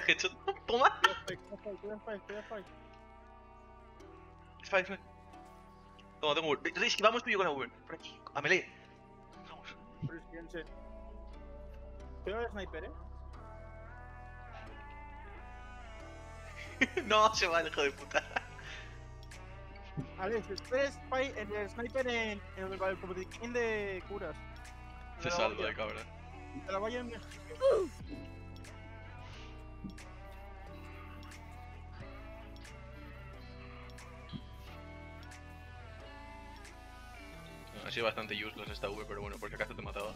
headshot. Toma. Spike. Toma, tengo Uber. Esquivamos tú y yo con la Uber. Por aquí, a melee. Vamos. Pero el sniper, No, se va el hijo de puta. Alex, el sniper en el botiquín de curas. Se salva de cabra. De la valla en Ha sido bastante useless esta V, pero bueno, porque acaso te mataba.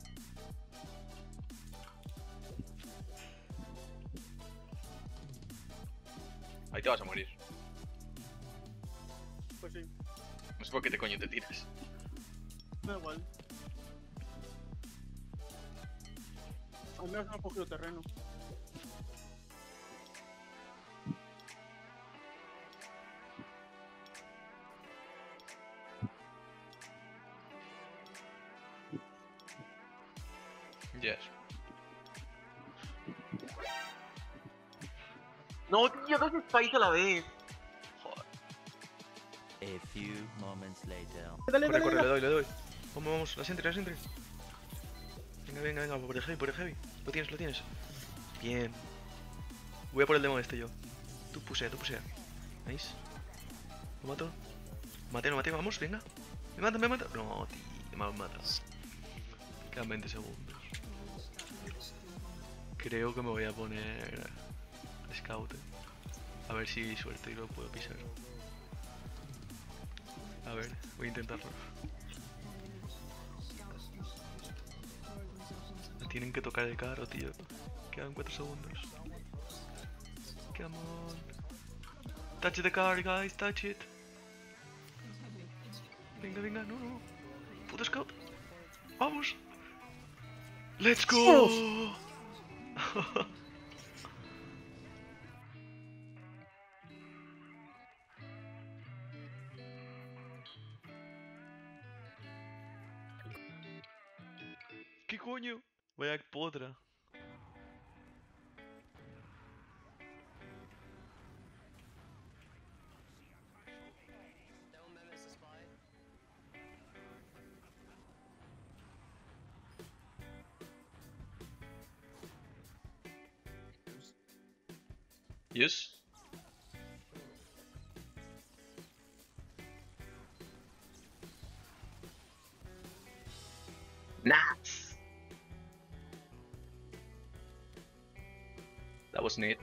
Ahí te vas a morir. Pues sí, No sé por qué te coño te tiras. da igual. Al menos no he cogido terreno. Yes. No, tío, dos spikes a la vez. Joder. A few moments later. Dale, Corre, corre, le doy. Vamos, la sentry. Venga, por el heavy. Lo tienes. Bien. Voy a por el demo este yo. Tú pusea. Nice. Lo mato. Mate, vamos, venga. Me mata. No, tío, me han matado. Quedan 20 segundos. Creo que me voy a poner Scout. A ver si suerte y lo puedo pisar. A ver, voy a intentarlo. Me tienen que tocar el carro, tío. Quedan 4 segundos. Come on. Touch the car, guys, touch it. Venga, no. Puto Scout. Vamos. Let's go. ¿Qué coño? Vaya potra. Yes. Nice. That was neat.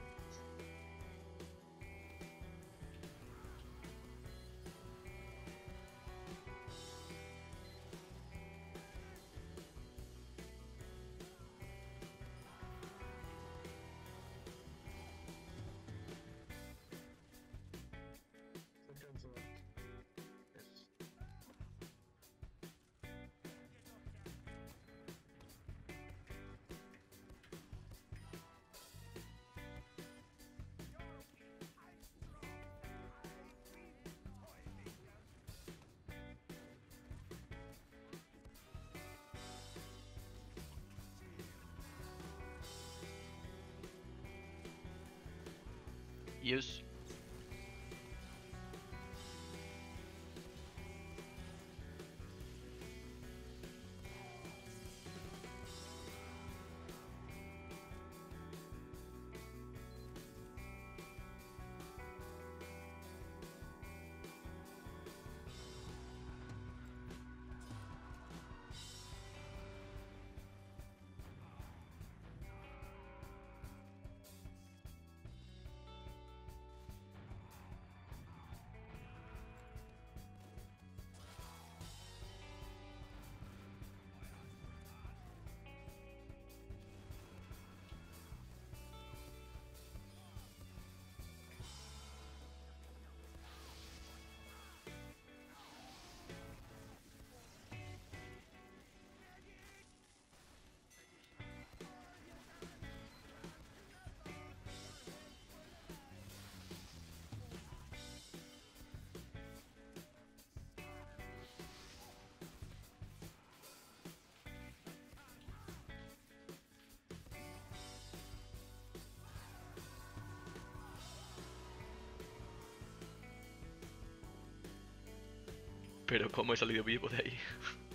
Yes. Pero ¿cómo he salido vivo de ahí?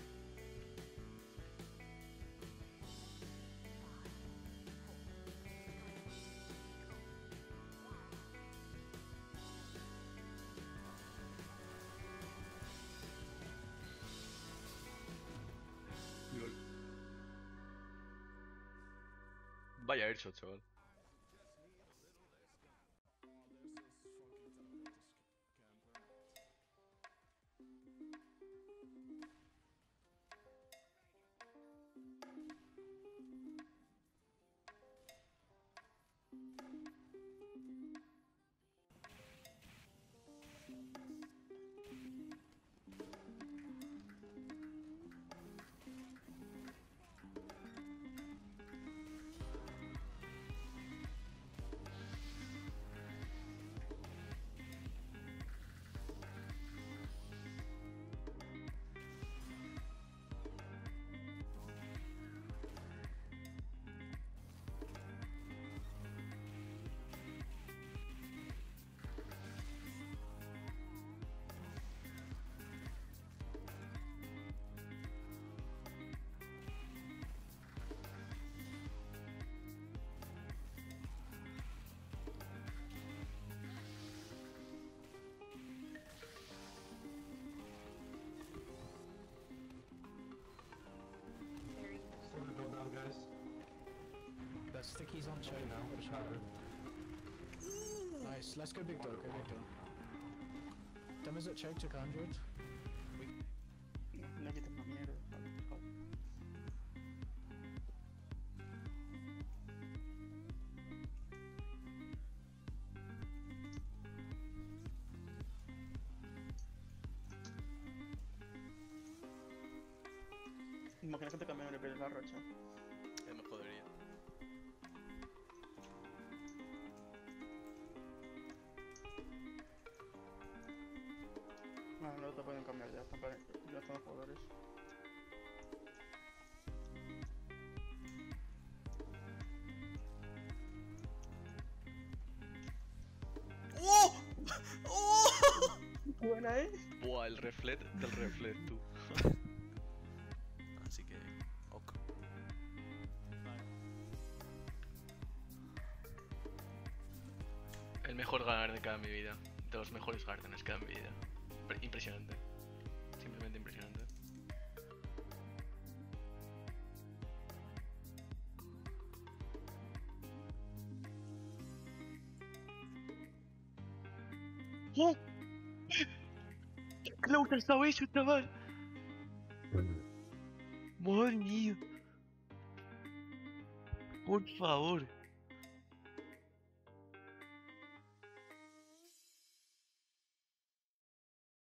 Lol. Vaya airshot, chaval. That sticky's on choke now. Watch out. Nice. Let's go big door. Go big door. Demos at choke took 100. No quites más mierda. Imagina que te cambian el pelo de la rocha. Me jodería. No te pueden cambiar ya, ya están los jugadores. ¡Oh! ¡Oh! Buena, Buah, el reflet del reflet, tú. Así que... ok. El mejor Garden que he dado en mi vida. De los mejores Gardens que he dado en mi vida. Impresionante. Simplemente impresionante. ¡Oh! ¡Qué close ha estado eso, chaval! ¡Madre mía! Por favor.